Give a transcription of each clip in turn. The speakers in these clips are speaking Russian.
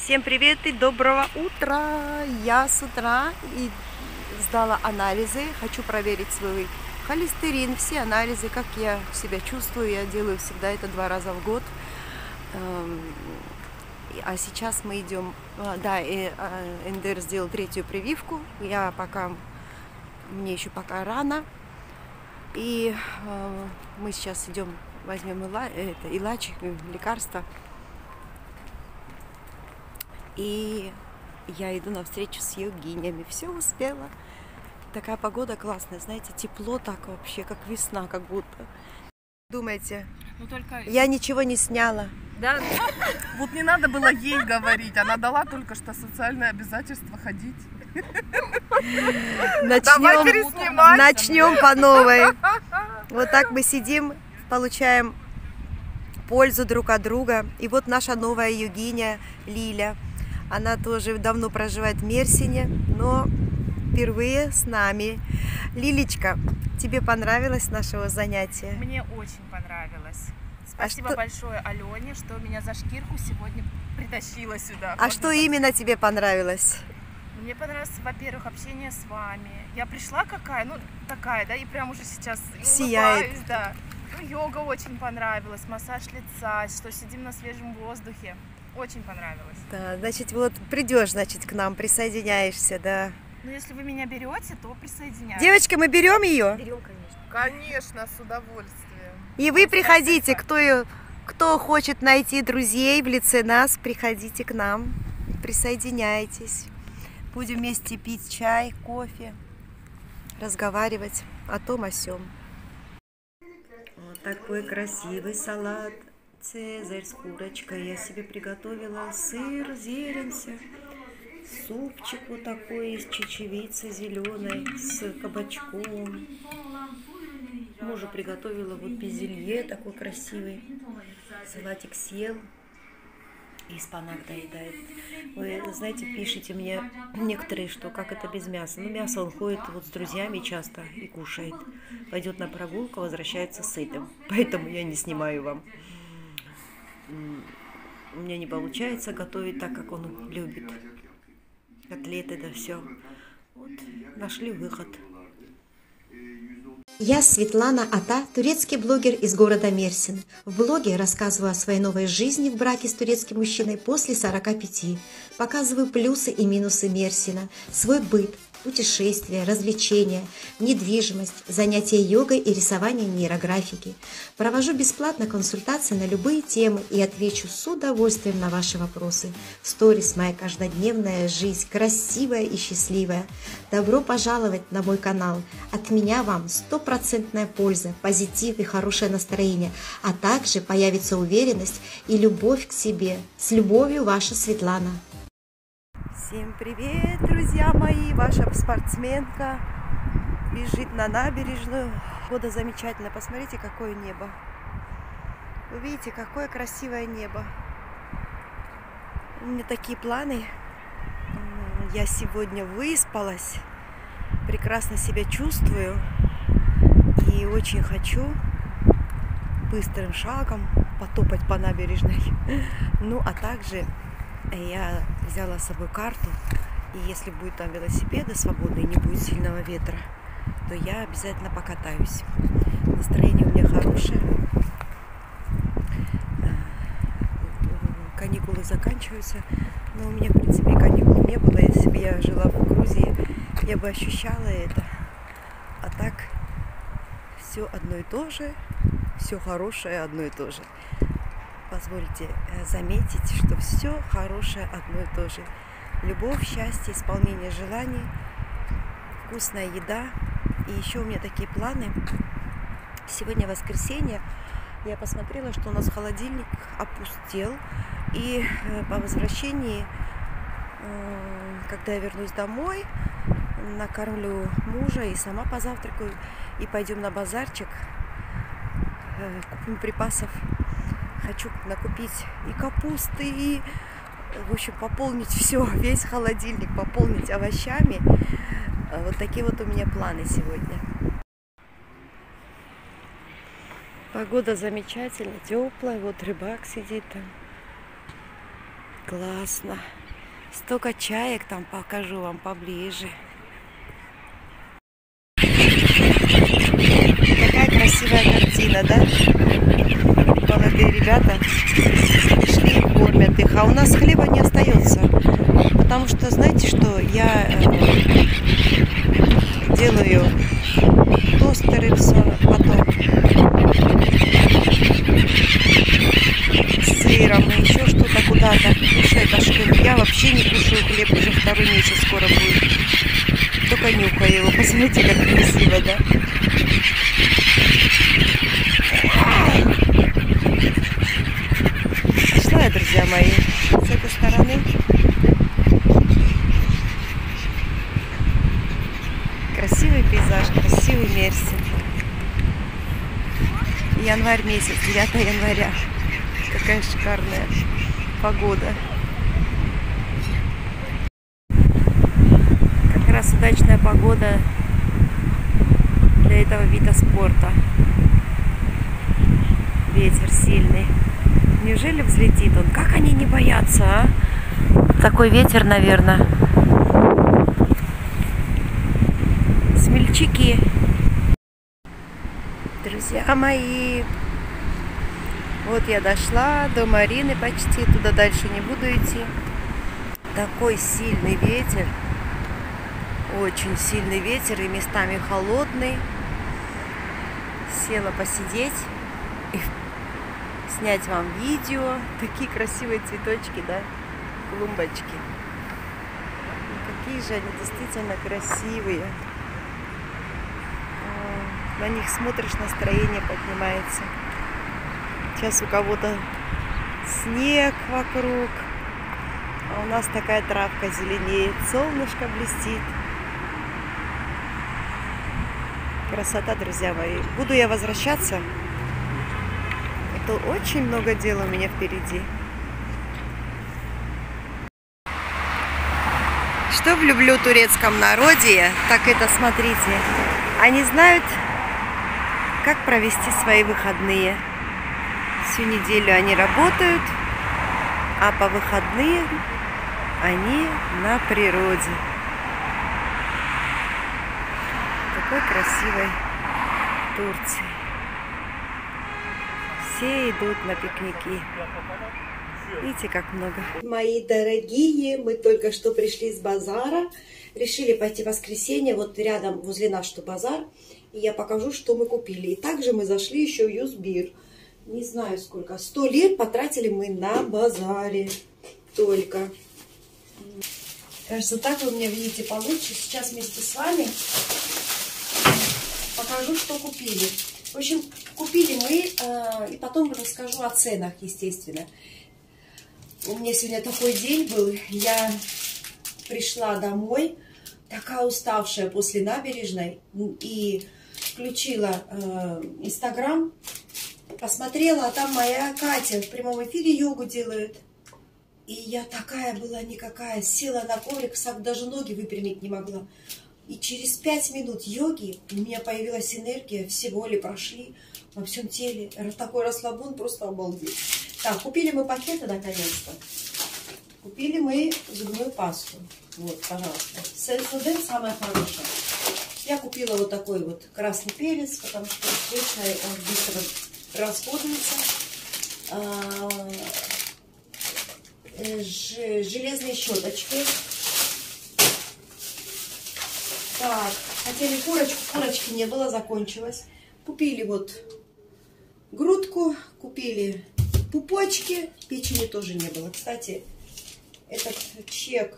Всем привет и доброго утра! Я с утра и сдала анализы. Хочу проверить свой холестерин, все анализы, как я себя чувствую. Я делаю всегда это 2 раза в год. А сейчас мы идем... Да, НДР сделал 3-ю прививку. Мне еще пока рано. И мы сейчас идем, возьмем Илач, лекарство. И я иду на встречу с йогинями. Все успела. Такая погода классная, знаете, тепло так вообще, как весна, как будто. Думаете, я ничего не сняла. Да? Вот не надо было ей говорить. Она дала только что социальное обязательство ходить. Начнем по новой. Вот так мы сидим, получаем пользу друг от друга. И вот наша новая йогиня Лиля. Она тоже давно проживает в Мерсине, но впервые с нами. Лилечка, тебе понравилось наше занятие? Мне очень понравилось. Спасибо большое Алене, что меня за шкирку сегодня притащила сюда. А что именно тебе понравилось? Мне понравилось, во-первых, общение с вами. Я пришла такая, да, и прям уже сейчас сияет. Улыбаюсь, да. Йога очень понравилась, массаж лица, что сидим на свежем воздухе. Очень понравилось. Да, значит, вот придешь, значит, к нам, присоединяешься, да. Ну, если вы меня берете, то присоединяйтесь. Девочки, мы берем ее? Берем, конечно. Конечно, с удовольствием. И вы приходите, кто хочет найти друзей в лице нас, приходите к нам, присоединяйтесь. Будем вместе пить чай, кофе, разговаривать о том, о сём. Вот такой красивый салат «Цезарь» с курочкой. Я себе приготовила сыр, зелень, супчик вот такой из чечевицы зеленой с кабачком. Мужу приготовила вот безелье такой красивый. Салатик съел и спанак доедает. Вы знаете, пишите мне некоторые, что как это без мяса. Ну, мясо он ходит вот с друзьями часто и кушает. Пойдет на прогулку, возвращается сытым. Поэтому я не снимаю вам. У меня не получается готовить так, как он любит. Котлеты, да все. Вот, нашли выход. Я Светлана Ата, турецкий блогер из города Мерсин. В блоге рассказываю о своей новой жизни в браке с турецким мужчиной после 45. Показываю плюсы и минусы Мерсина, свой быт, путешествия, развлечения, недвижимость, занятия йогой и рисование нейрографики. Провожу бесплатно консультации на любые темы и отвечу с удовольствием на ваши вопросы. В сторис моя каждодневная жизнь, красивая и счастливая. Добро пожаловать на мой канал. От меня вам 100% польза, позитив и хорошее настроение, а также появится уверенность и любовь к себе. С любовью, ваша Светлана. Всем привет, друзья мои! Ваша спортсменка бежит на набережную. Погода замечательная. Посмотрите, какое небо. Вы видите, какое красивое небо. У меня такие планы. Я сегодня выспалась, прекрасно себя чувствую и очень хочу быстрым шагом потопать по набережной. Ну, а также я взяла с собой карту, и если будет там велосипеды свободные, не будет сильного ветра, то я обязательно покатаюсь. Настроение у меня хорошее. Каникулы заканчиваются, но у меня, в принципе, каникул не было. Если бы я жила в Грузии, я бы ощущала это. А так, все одно и то же, все хорошее одно и то же. Позвольте заметить, что все хорошее одно и то же. Любовь, счастье, исполнение желаний, вкусная еда. И еще у меня такие планы. Сегодня воскресенье. Я посмотрела, что у нас холодильник опустел. И по возвращении, когда я вернусь домой, накормлю мужа и сама позавтракаю. И пойдем на базарчик, купим припасов. Хочу накупить и капусты, и, в общем, пополнить все, весь холодильник, пополнить овощами. Вот такие вот у меня планы сегодня. Погода замечательная, теплая. Вот рыбак сидит там. Классно. Столько чаек там, покажу вам поближе. Такая красивая картина, да? Молодые ребята пришли и кормят их. А у нас хлеба не остается. Потому что, знаете что, я делаю тостеры потом с сыром и еще что-то куда-то. Кушает Ашкин. Я вообще не кушаю хлеб, уже 2-й месяц скоро будет. Только нюхаю его. Посмотрите, как красиво, да? Пошла я, друзья мои, с этой стороны. Красивый пейзаж, красивый Мерсин. Январь месяц, 9 января. Какая шикарная погода. Как раз удачная погода для этого вида спорта. Ветер сильный. Неужели взлетит он? Как они не боятся, а? Такой ветер, наверное. Смельчаки. Друзья мои, вот я дошла до Марины почти, туда дальше не буду идти. Такой сильный ветер, очень сильный ветер и местами холодный. Села посидеть и снять вам видео. Такие красивые цветочки, да, клумбочки. Какие же они действительно красивые. На них смотришь, настроение поднимается. Сейчас у кого-то снег вокруг, а у нас такая травка зеленеет, солнышко блестит. Красота, друзья мои. Буду я возвращаться. Это очень много дел у меня впереди. Что люблю в турецком народе, так это, смотрите, они знают, как провести свои выходные. Всю неделю они работают, а по выходным они на природе. Такой красивой Турции. Все идут на пикники. Видите, как много. Мои дорогие, мы только что пришли с базара. Решили пойти в воскресенье, вот рядом возле нас, что базар. И я покажу, что мы купили. И также мы зашли еще в Юзбир. Не знаю сколько. 100 лир потратили мы на базаре. Только. Кажется, так вы меня видите получше. Сейчас вместе с вами покажу, что купили. В общем, купили мы, и потом расскажу о ценах, естественно. У меня сегодня такой день был. Я пришла домой, такая уставшая после набережной, и включила Инстаграм, посмотрела, а там моя Катя в прямом эфире йогу делает. И я такая была никакая, села на коврик, даже ноги выпрямить не могла. И через 5 минут йоги у меня появилась энергия, все боли прошли во всем теле. Такой расслабон, просто обалдеть. Так, купили мы пакеты наконец-то. Купили мы зубную пасту. Вот, пожалуйста. Сенсодент самая хорошая. Я купила вот такой вот красный перец, потому что точно он быстро расходуется. Железные щеточки. Так, хотели курочку, курочки не было, закончилось. Купили вот грудку, купили пупочки, печени тоже не было. Кстати, этот чек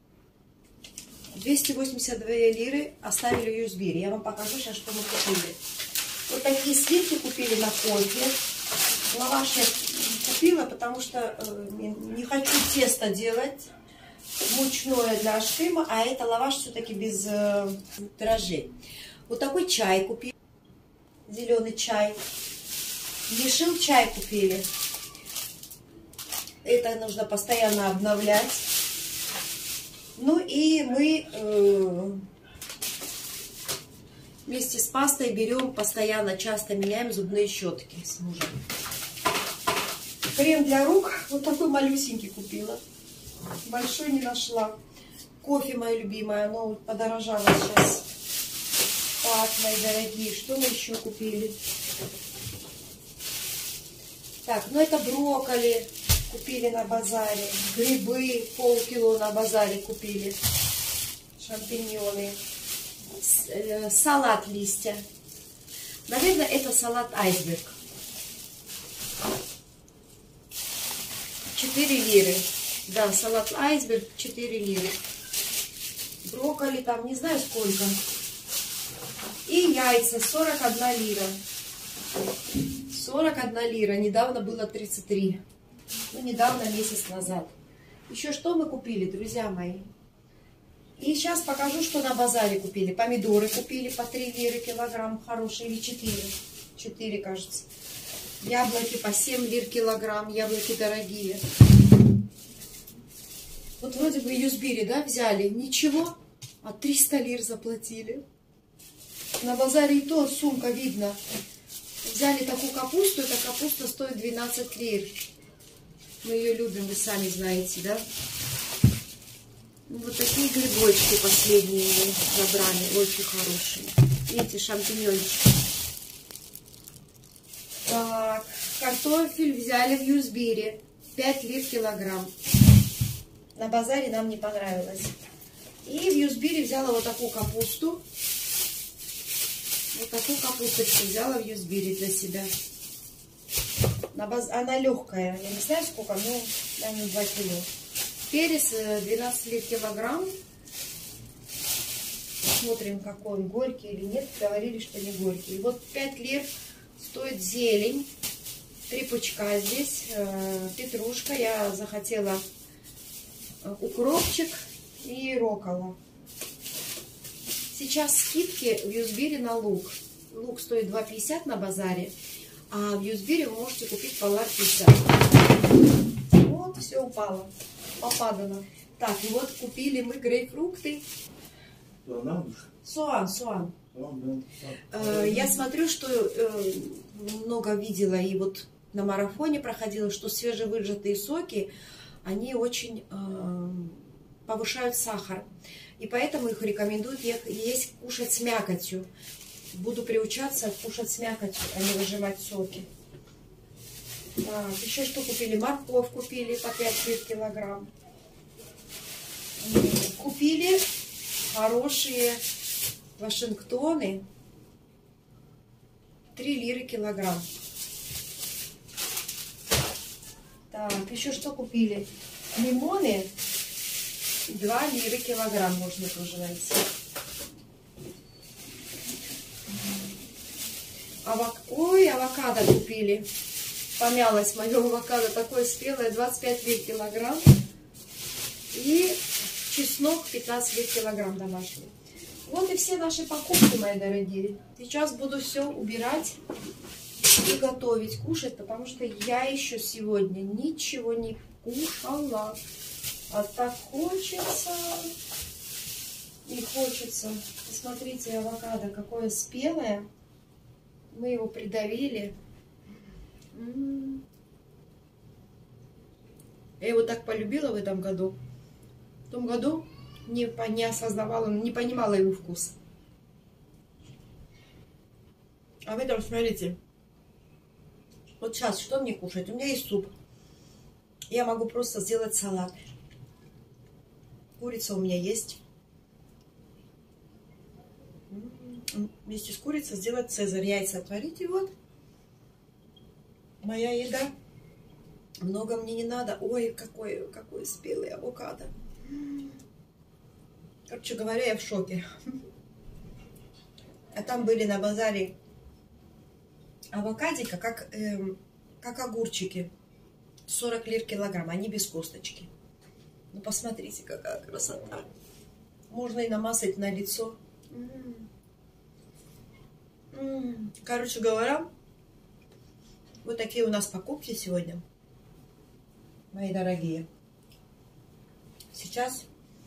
282 лиры оставили в Юзбире. Я вам покажу сейчас, что мы купили. Вот такие сливки купили на кофе. Лаваш я купила, потому что не хочу тесто делать мучное для Ашкима, а это лаваш все-таки без дрожжей. Вот такой чай купили, зеленый чай. Ешил чай купили. Это нужно постоянно обновлять. Ну и мы вместе с пастой берем, постоянно часто меняем зубные щетки с мужем. Крем для рук вот такой малюсенький купила. Большой не нашла. Кофе мое любимое, оно подорожало сейчас. Так, мои дорогие, что мы еще купили? Так, ну это брокколи купили на базаре. Грибы полкило на базаре купили. Шампиньоны. Салат листья. Наверное, это салат айсберг. 4 лиры. Да, салат айсберг 4 лиры. Брокколи там не знаю сколько. И яйца 41 лира. 41 лира. Недавно было 33. Ну, недавно, месяц назад. Еще что мы купили, друзья мои? И сейчас покажу, что на базаре купили. Помидоры купили по 3 лиры килограмм. Хорошие. Или 4. 4, кажется. Яблоки по 7 лир килограмм. Яблоки дорогие. Вот вроде бы Юзбири, да, взяли. Ничего. А 300 лир заплатили. На базаре и то сумка видно. Взяли такую капусту. Эта капуста стоит 12 лир. Мы ее любим, вы сами знаете, да? Вот такие грибочки последние мы забрали. Очень хорошие. Видите, шампиньончики. Так, картофель взяли в Юзбири. 5 лир килограмм. На базаре нам не понравилось. И в Юзбири взяла вот такую капусту. Вот такую капусточку взяла в Юзбири для себя. Она легкая. Я не знаю сколько, но наверное 2 кило. Перец 12 лир килограмм. Смотрим, какой он, горький или нет. Говорили, что не горький. И вот 5 лир стоит зелень. 3 пучка здесь. Петрушка. Я захотела укропчик и роккола. Сейчас скидки в Юзбири на лук. Лук стоит 2,50 на базаре. А в Юзбири вы можете купить по лар 50. Вот, все упало. Попадано. Так, и вот купили мы грейпфрукты. Суан. Я смотрю, что много видела, и вот на марафоне проходила, что свежевыжатые соки, они очень повышают сахар. И поэтому их рекомендуют есть, кушать с мякотью. Буду приучаться кушать с мякотью, а не выжимать соки. Так, еще что купили? Морковь купили по 5 лир килограмм. Купили хорошие Вашингтоны. 3 лиры килограмм. Так, еще что купили? Лимоны. 2 лиры килограмм можно тоже найти. Ой, авокадо купили. Помялось мое авокадо. Такое спелое. 25 лир килограмм. И чеснок 15 лир килограмм домашний. Вот и все наши покупки, мои дорогие. Сейчас буду все убирать и готовить, кушать, потому что я еще сегодня ничего не кушала. А так хочется. И хочется. Посмотрите, авокадо какое спелое. Мы его придавили. Я его так полюбила в этом году. В том году не осознавала, не понимала его вкус. А в этом, смотрите. Вот сейчас, что мне кушать? У меня есть суп. Я могу просто сделать салат. Курица у меня есть. Вместе с курицей сделать цезарь. Яйца отварить, и вот моя еда. Много мне не надо. Ой, какой спелый авокадо. Короче говоря, я в шоке. А там были на базаре авокадика, как огурчики. 40 лир килограмм, они без косточки. Ну, посмотрите, какая красота. Можно и намазать на лицо. Короче говоря, вот такие у нас покупки сегодня, мои дорогие. Сейчас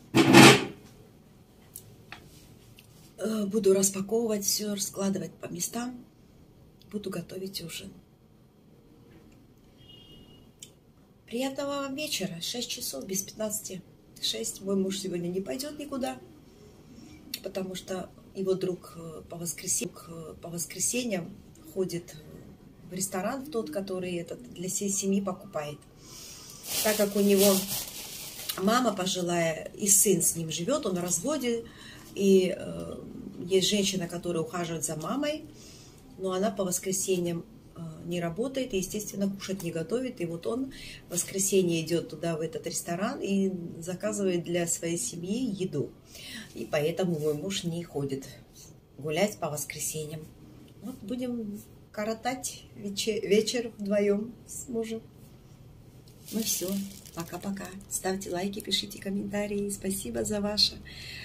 буду распаковывать все, раскладывать по местам. Буду готовить ужин. Приятного вам вечера. 6 часов без 15:06. Мой муж сегодня не пойдет никуда, потому что его друг по воскресеньям ходит в ресторан, тот, который для всей семьи покупает. Так как у него мама пожилая и сын с ним живет, он в разводе, и есть женщина, которая ухаживает за мамой, но она по воскресеньям не работает и, естественно, кушать не готовит. И вот он в воскресенье идет туда, в этот ресторан, и заказывает для своей семьи еду. И поэтому мой муж не ходит гулять по воскресеньям. Вот будем коротать вечер вдвоем с мужем. Ну все, пока-пока. Ставьте лайки, пишите комментарии. Спасибо за ваши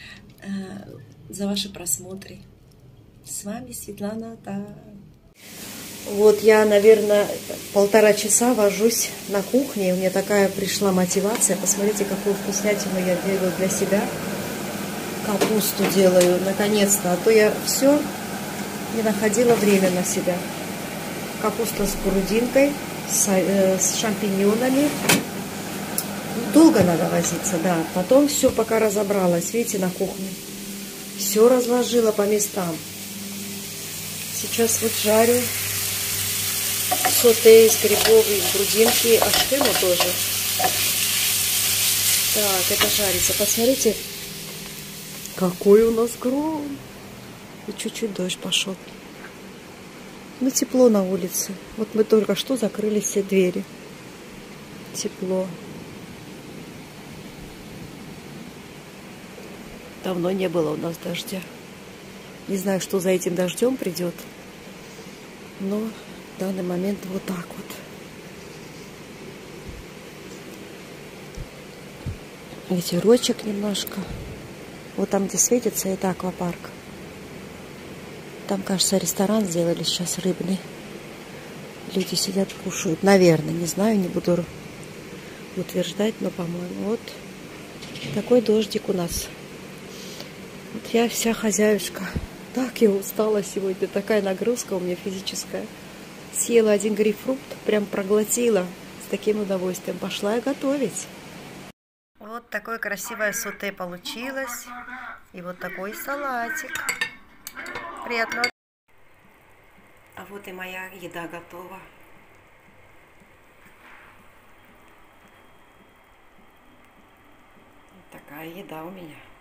просмотры. С вами Светлана Ата. Вот я, наверное, 1,5 часа вожусь на кухне. У меня такая пришла мотивация. Посмотрите, какую вкуснятину я делаю для себя. Капусту делаю, наконец-то. А то я все не находила время на себя. Капуста с грудинкой, с шампиньонами. Долго надо возиться, да. Потом все, пока разобралась. Видите, на кухне. Все разложила по местам. Сейчас вот жарю соте из грибов, из грудинки, аштему тоже. Так, это жарится. Посмотрите, какой у нас гром. И чуть-чуть дождь пошел. Ну, тепло на улице. Вот мы только что закрыли все двери. Тепло. Давно не было у нас дождя. Не знаю, что за этим дождем придет. Но в данный момент вот так вот. Ветерочек немножко. Вот там, где светится, это аквапарк. Там, кажется, ресторан сделали сейчас рыбный. Люди сидят, кушают. Наверное, не знаю, не буду утверждать, но, по-моему, вот такой дождик у нас. Вот я вся хозяюшка. Так я устала сегодня. Такая нагрузка у меня физическая. Съела 1 грейпфрут, прям проглотила. С таким удовольствием. Пошла я готовить. Вот такое красивое соте получилось. И вот такой салатик. Приятного. А вот и моя еда готова. Вот такая еда у меня.